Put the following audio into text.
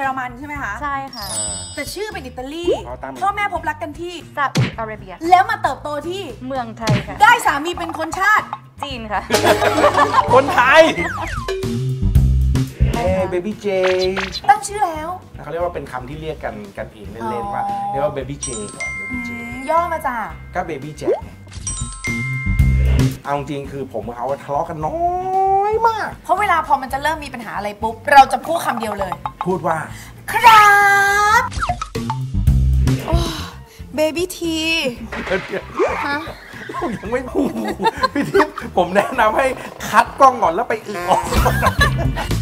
รมันใช่ไหมคะใช่ค่ะแต่ชื่อเป็นอิตาลีพ่อแม่พบรักกันที่ซาอุดิอาระเบียแล้วมาเติบโตที่เมืองไทยค่ะได้สามีเป็นคนชาติจีนค่ะคนไทยเบบี้เจตั้งชื่อแล้วเขาเรียกว่าเป็นคำที่เรียกกันเองเล่นๆว่าเรียกว่าเบบี้เจก่อนเบบี้เจย่อมาจากก็เบบี้แจ็คเอาจริงคือผมกับเขาทะเลาะกันน้อยมากเพราะเวลาพอมันจะเริ่มมีปัญหาอะไรปุ๊บเราจะพูดคำเดียวเลยพูดว่าครับเบบี้ทีฮะยังไม่พูดพี่ทิพย์ผมแนะนำให้คัดกล้องก่อนแล้วไปอึออก